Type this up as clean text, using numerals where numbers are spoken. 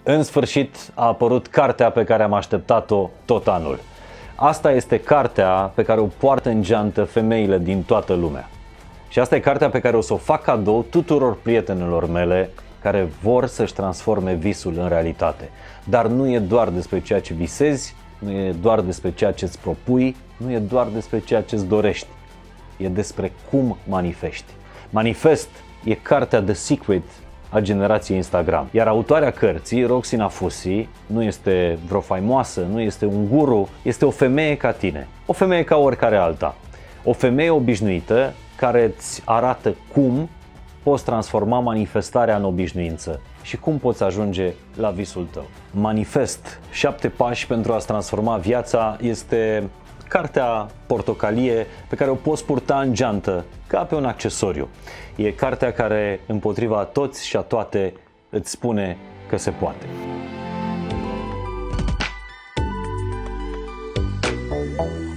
În sfârșit a apărut cartea pe care am așteptat-o tot anul. Asta este cartea pe care o poartă în geantă femeile din toată lumea. Și asta e cartea pe care o să o fac cadou tuturor prietenilor mele care vor să-și transforme visul în realitate. Dar nu e doar despre ceea ce visezi, nu e doar despre ceea ce îți propui, nu e doar despre ceea ce îți dorești. E despre cum manifesti. Manifest e cartea The Secret a generației Instagram. Iar autoarea cărții, Roxy Nafousi, nu este vreo faimoasă, nu este un guru, este o femeie ca tine. O femeie ca oricare alta. O femeie obișnuită care îți arată cum poți transforma manifestarea în obișnuință și cum poți ajunge la visul tău. Manifest 7 pași pentru a-ți transforma viața este cartea portocalie pe care o poți purta în geantă ca pe un accesoriu. E cartea care împotriva toți și a toate îți spune că se poate.